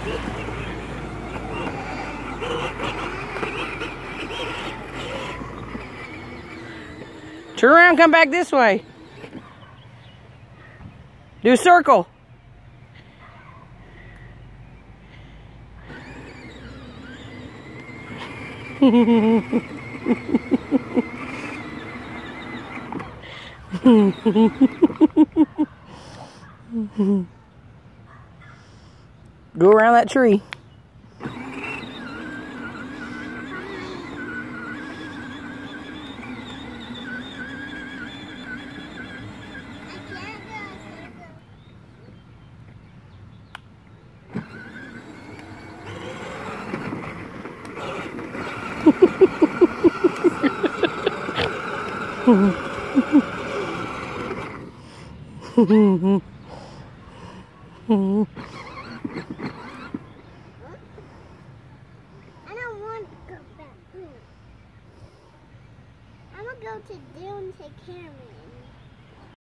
Turn around, come back this way. Do a circle. Go around that tree. I don't want to go back home. I'm gonna go to Dale and take care of me.